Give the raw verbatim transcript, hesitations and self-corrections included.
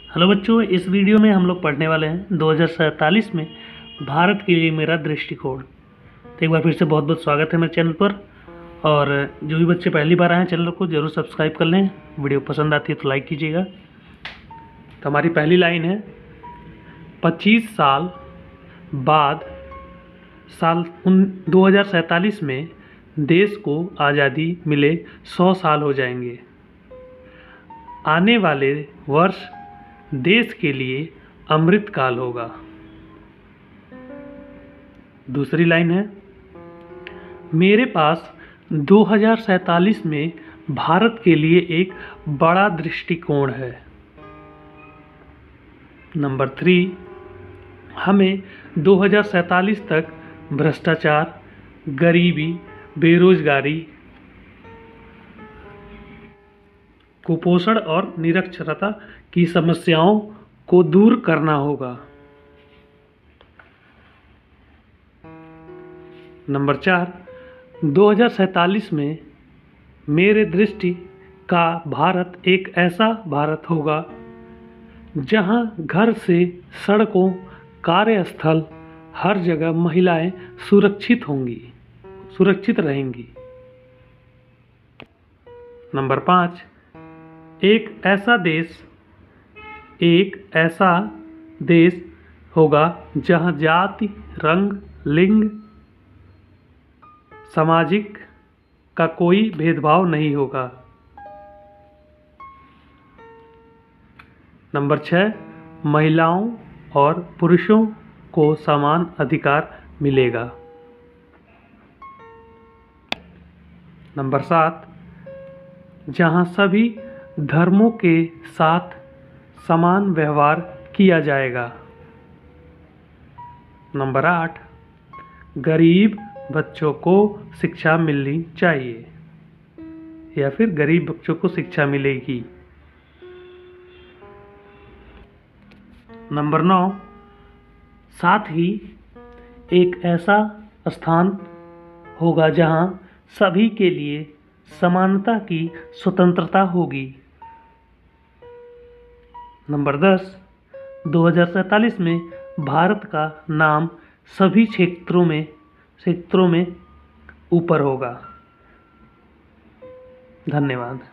Hello बच्चों, इस video में हम लोग पढ़ने वाले हैं दो हज़ार सैंतालीस में भारत के लिए मेरा दृष्टिकोण। तो एक बार फिर से बहुत बहुत स्वागत है मेरे चैनल पर। और जो भी बच्चे पहली बार आए हैं चैनल को ज़रूर सब्सक्राइब कर लें। वीडियो पसंद आती है तो लाइक कीजिएगा। तो हमारी पहली लाइन है, पच्चीस साल बाद साल उन दो हज़ार सैंतालीस में देश को आज़ादी मिले सौ साल हो जाएंगे। आने वाले वर्ष देश के लिए अमृत काल होगा। दूसरी लाइन है, मेरे पास दो हज़ार सैंतालीस में भारत के लिए एक बड़ा दृष्टिकोण है। नंबर थ्री, हमें दो हज़ार सैंतालीस तक भ्रष्टाचार, गरीबी, बेरोजगारी, कुपोषण और निरक्षरता की समस्याओं को दूर करना होगा। नंबर चार, दो हज़ार सैंतालीस में मेरे दृष्टि का भारत एक ऐसा भारत होगा जहां घर से सड़कों, कार्यस्थल, हर जगह महिलाएं सुरक्षित होंगी, सुरक्षित रहेंगी। नंबर पाँच, एक ऐसा देश एक ऐसा देश होगा जहां जाति, रंग, लिंग, सामाजिक का कोई भेदभाव नहीं होगा। नंबर छः, महिलाओं और पुरुषों को समान अधिकार मिलेगा। नंबर सात, जहां सभी धर्मों के साथ समान व्यवहार किया जाएगा। नंबर आठ, गरीब बच्चों को शिक्षा मिलनी चाहिए या फिर गरीब बच्चों को शिक्षा मिलेगी। नंबर नौ, साथ ही एक ऐसा स्थान होगा जहां सभी के लिए समानता की स्वतंत्रता होगी। नंबर दस, दो हज़ार सैंतालीस में भारत का नाम सभी क्षेत्रों में क्षेत्रों में ऊपर होगा। धन्यवाद।